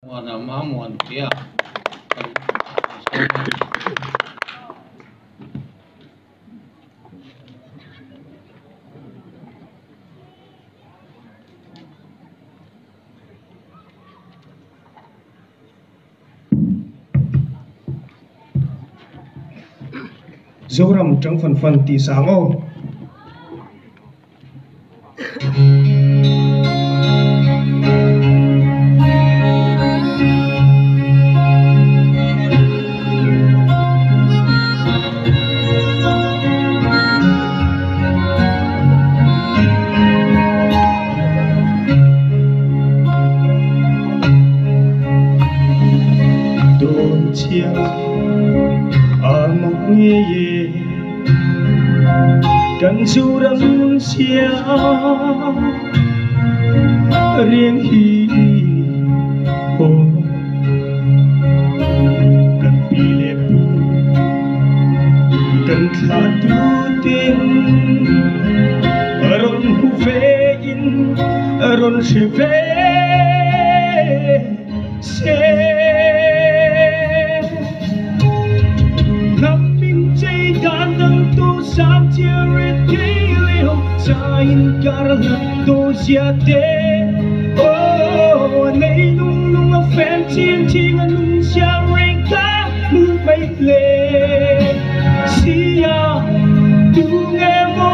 Wana mamuan dia. Dấu rằm trong phần tỷ sáng ô. Đồn chia ở một nghĩa gì cần dù đắm chia riêng hi hồ cần pi lệ pu cần khá tu tin ron hu ve in ron she ve se Sam chiaret kileo sain karlan do siate oh nei nung nung a fan chin ching anung sia reka mu mai le sia tu nge mo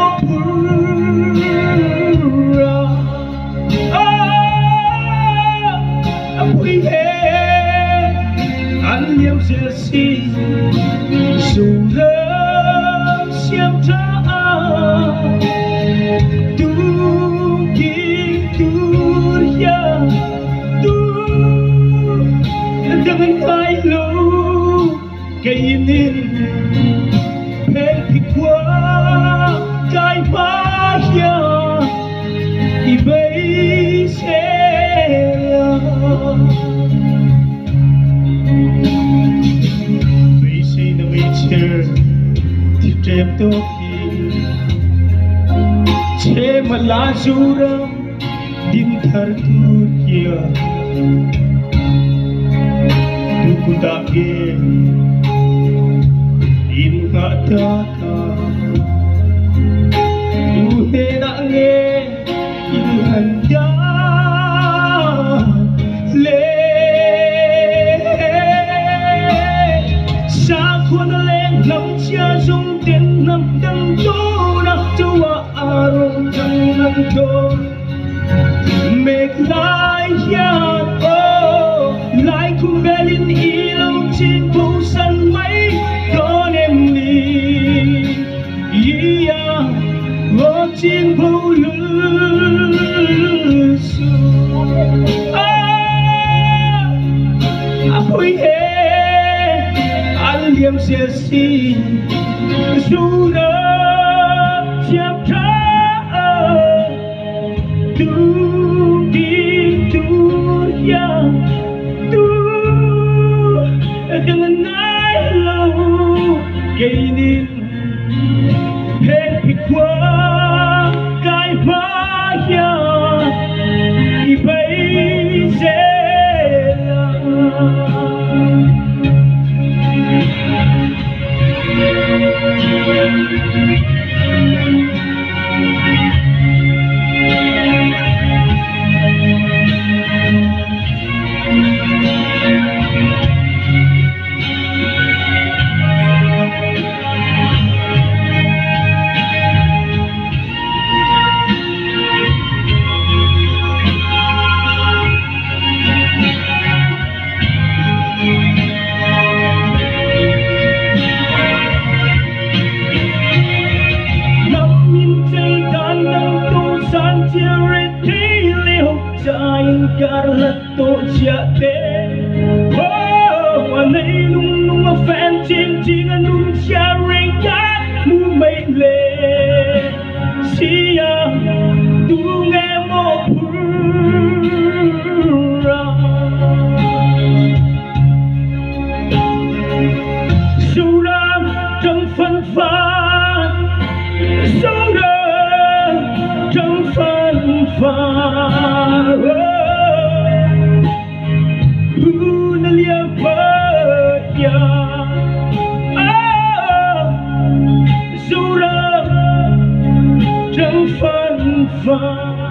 pura ah apui he an liam sia si su le siam tra tu ki tu ya tu dengan hai lo kainin pen pikwa kai pa ya I bai se bai se na bai cher Trem to ki che malazura din thar tu kia tu kudage in ngata ta tu he na nge in handa le sa khôn lên lòng chia dung tiền năm đăng tô nắp châu arong trong năm tô make life yeah oh like a melon ilong trên phố sân mấy con em đi yeah ngõ trên phố lươn ah ôi he anh liêm xe xì dù đã chạm khá tu đi tu ya tu dengan ai lâu gây nên hết bị qua cái má ya I bây giờ Carlato siate oh anay nung a fan chin chin anung sia reka mu mai le sia tu nge mo pura suram trong phân phan suram trong phân phan na liệp ya dù rằng chẳng phản phản